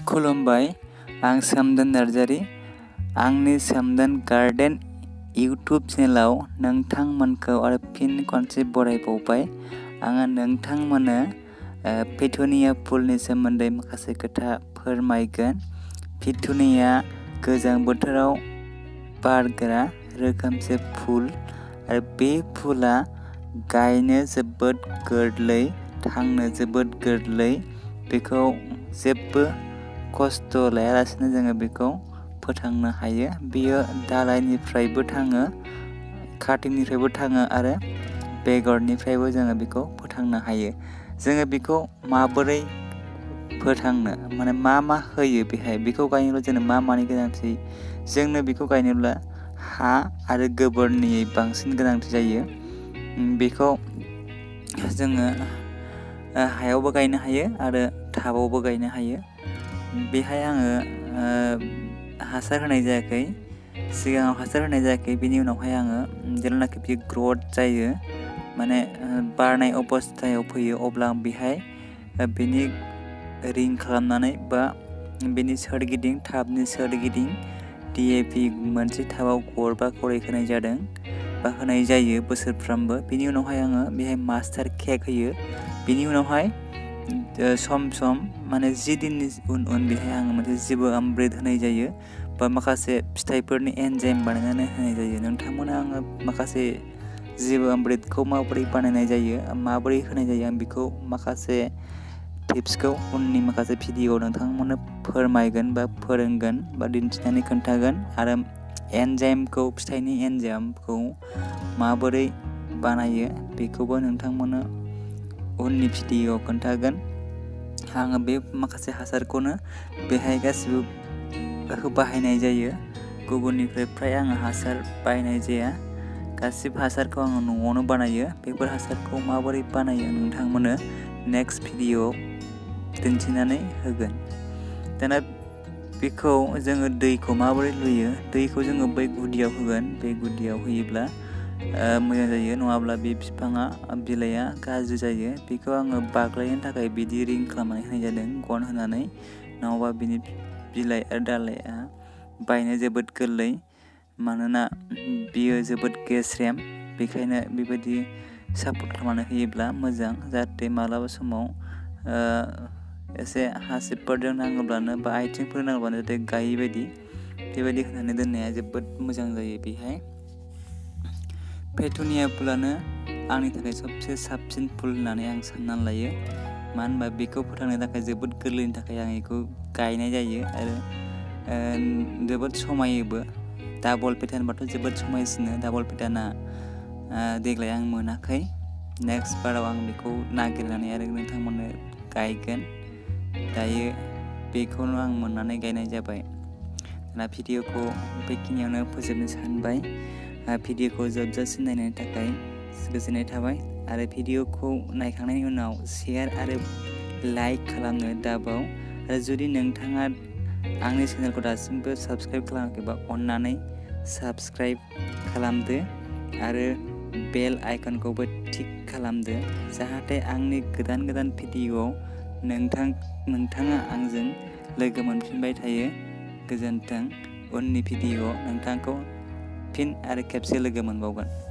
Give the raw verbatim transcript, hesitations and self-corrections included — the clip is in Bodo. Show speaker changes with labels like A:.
A: खुलुमबाय, आं सोमदोन नार्जारी। आंनि सोमदोन गार्डेन इउट्युब चेनेलाव नोंथांमोनखौ आरो फिन खनसे बरायबावबाय। आङो नोंथांमोननो पेटुनिया फुलनि सोमोन्दै माखासे खोथा फोरमायगोन। पेटुनिया गोजां बोथोराव बारग्रा रोखोमसे फुल आरो बे फुला गायनो जोबोद गोरलै, थांनो जोबोद गोरलै। बेखौ जेबो खस्थ' लायालासिनो जोङो बेखौ फोथांनो हायो। बेयो दालाइनिफ्रायबो थाङो, काटिंनिफ्रायबो थाङो आरो बेगरनिफ्रायबो जोङो बेखौ फोथांनो हायो। जोङो बेखौ माबोरै फोथांनो, माने मा मा होयो बेहाय, बेखौ गायनोब्ला जोंनो मा मानि गोनांथि? जोंनो बेखौ गायनोब्ला हा आरो गोबोरनि बांसिन गोनांथि जायो। बेखौ जोङो हायावबो गायनो हायो आरो टाबावबो गायनो हायो। बेहाय आङो हासार होनाय जायाखै, सिगाङाव हासार होनाय जायाखै। बेनि उनावहाय आङो जेब्लानाखि बे ग्रथ जायो, माने बारनाय अबस्थायाव फैयो, अब्ला आं बेहाय बेनि रिं खालामनानै बा बेनि सोरगिदिं, टाबनि सोरगिदिं डि ए पि मोनसे टाबाव गरबा गरै होनाय जादों बा होनाय जायो बोसोरफ्रामबो। बेनि उनावहाय आङो बेहाय मास्टार केक होयो। बेनि उनावहाय सम सम माने जि दिननि उन उन बेहाय आङो मोनसे जिबो अमृत होनाय जायो बा माखासे फिथाइफोरनि एनजाइम बानायनानै होनाय जायो। नोंथांमोना आङो माखासे जिबो अमृतखौ माबोरै बानायनाय जायो, माबोरै होनाय जायो, आं बेखौ माखासे टिप्सखौ उननि माखासे भिडिअ नोंथांमोननो फोरमायगोन बा फोरोंगोन बा दिन्थिनानै खोन्थागोन। आरो एनजाइमखौ, फिथाइनि एनजाइमखौ माबोरै बानायो बेखौबो नोंथांमोननो उननि भिडिअ खोन्थागोन। आङो बे माखासे हासारखौनो बेहाय गासिबो बाहायनाय जायो। गुबुननिफ्राय फ्राय आङो हासार बायनाय जाया, गासिबो हासारखौ आङो न'आवनो बानायो। बेफोर हासारखौ माबोरै बानायो नोंथांमोननो नेक्स्ट भिडिअ दिन्थिनानै होगोन। दाना बेखौ जोङो दैखौ माबोरै लुयो, दैखौ जोङो बै गुदियाव होगोन। बे गुदियाव होयोब्ला मोजां जायो, नङाब्ला बे बिफाङा, बिलाइआ गाज्रि जायो। बेखौ आङो बाग्लायनो थाखाय बिदि रिं खालामनानै होनाय जादों, गन होनानै। नङाबा बिनि बिलाइ आरो दालाइआ बायनो जोबोद गोरलै, मानोना बियो जोबोद गेस्रेम। बेखायनो बेबायदि सापर्ट खालामनानै होयोब्ला मोजां, जाहाथे मालाबा समाव एसे हासिबफोरजों नाङोब्लानो बा आथिंफोर नाङोब्लानो जाहाथे गायै बायदि, बेबायदि होनानै दोननाया जोबोद मोजां जायो। बेहाय पेटुनिया फुलानो आंनि थाखाय सबसे साबसिन फुल होननानै आं साननानै लायो। मानो होनबा बेखौ फोथांनो थाखाय जोबोद गोरलैनि थाखाय आं बेखौ गायनाय जायो आरो जोबोद समायोबो। डाबल पेटार्नबाथ' जोबोद समायसिनो। डाबल पेटार्ना देग्लाय आं मोनाखै। नेक्स्ट बाराव आं बेखौ नागिरनानै आरो नोंथांमोननो गायगोन। दायो बेखौनो आं मोननानै गायनाय जाबाय। दाना भिडिअखौ बेखिनियावनो फोजोबनो सानबाय। भिडिअखौ जोबजासिम नायनायनि थाखाय गोजोननाय थाबाय। आरो भिडिअखौ नायखांनायनि उनाव शेयार आरो लाइक खालामनो दाबाव। आरो जुदि नोंथाङा आंनि चेनेलखौ दासिमबो साबस्क्राइब खालामाखैबा अन्नानै साबस्क्राइब खालामदो आरो बेल आइकनखौबो टिक खालामदो, जाहाथे आंनि गोदान गोदान भिडिअआव नोंथां नोंथाङा आंजों लोगो मोनफिनबाय थायो। गोजोन्थों। उननि भिडिअआव नोंथांखौ फिन आरो खेबसे लोगो मोनबावगोन।